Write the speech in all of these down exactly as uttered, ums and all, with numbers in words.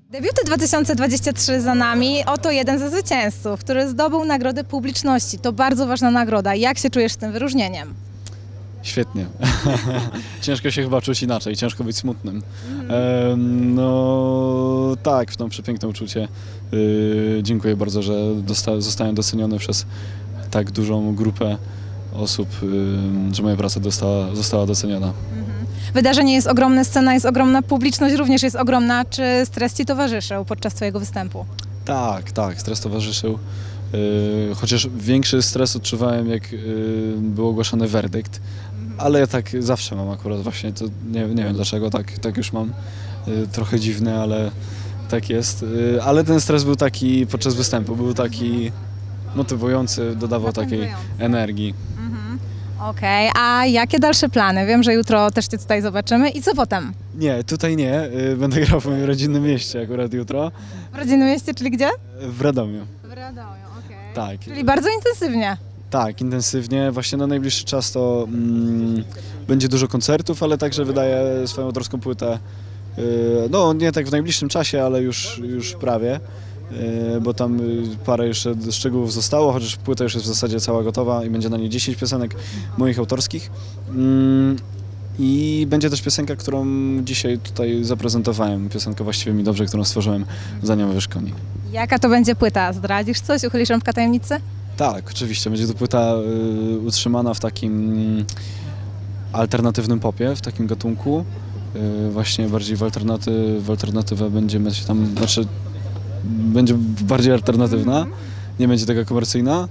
Debiuty dwa tysiące dwudziesty trzeci za nami, oto jeden ze zwycięzców, który zdobył nagrodę publiczności. To bardzo ważna nagroda. Jak się czujesz z tym wyróżnieniem? Świetnie. Ciężko się chyba czuć inaczej, ciężko być smutnym. E, no tak, no przepiękne uczucie. E, dziękuję bardzo, że dosta zostałem doceniony przez tak dużą grupę osób, e, że moja praca dostała, została doceniona. Wydarzenie jest ogromne, scena jest ogromna, publiczność również jest ogromna. Czy stres Ci towarzyszył podczas Twojego występu? Tak, tak, stres towarzyszył. Yy, chociaż większy stres odczuwałem, jak yy, był ogłaszany werdykt, ale ja tak zawsze mam akurat właśnie, to nie, nie wiem dlaczego, tak, tak już mam, yy, trochę dziwne, ale tak jest. Yy, ale ten stres był taki podczas występu, był taki motywujący, dodawał takiej energii. Okej, okay. A jakie dalsze plany? Wiem, że jutro też Cię tutaj zobaczymy. I co potem? Nie, tutaj nie. Yy, będę grał w moim rodzinnym mieście akurat jutro. W rodzinnym mieście, czyli gdzie? W Radomiu. W Radomiu, okej. Okay. Tak. Czyli bardzo intensywnie. Tak, intensywnie. Właśnie na najbliższy czas to mm, będzie dużo koncertów, ale także wydaję swoją autorską płytę. Yy, no nie tak w najbliższym czasie, ale już, już prawie, yy, bo tam parę jeszcze szczegółów zostało, chociaż płyta już jest w zasadzie cała gotowa i będzie na niej dziesięć piosenek moich autorskich. Yy, I będzie też piosenka, którą dzisiaj tutaj zaprezentowałem. Piosenka właściwie mi dobrze, którą stworzyłem za nią w Szkoni. Jaka to będzie płyta? Zdradzisz coś? Uchylisz rąbka tajemnicy? Tak, oczywiście. Będzie to płyta y, utrzymana w takim alternatywnym popie, w takim gatunku. Y, właśnie bardziej w, alternaty, w alternatywę będziemy się tam, znaczy będzie bardziej alternatywna, nie będzie taka komercyjna.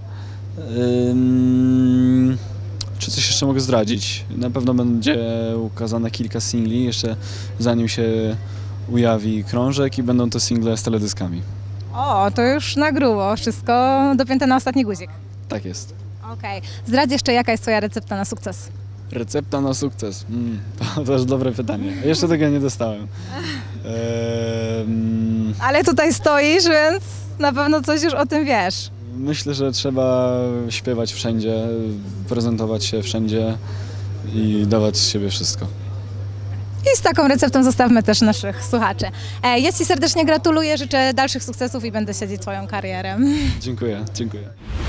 Y, Czy coś jeszcze mogę zdradzić? Na pewno będzie ukazane kilka singli, jeszcze zanim się ujawi krążek i będą to single z teledyskami. O, to już na grubo, wszystko dopięte na ostatni guzik. Tak jest. Okej. Okay. Zdradź jeszcze, jaka jest Twoja recepta na sukces? Recepta na sukces? Mm, to też dobre pytanie. Jeszcze tego nie dostałem. Eee, Ale tutaj stoisz, więc na pewno coś już o tym wiesz. Myślę, że trzeba śpiewać wszędzie, prezentować się wszędzie i dawać z siebie wszystko. I z taką receptą zostawmy też naszych słuchaczy. Ja Ci serdecznie gratuluję, życzę dalszych sukcesów i będę śledzić Twoją karierę. Dziękuję, dziękuję.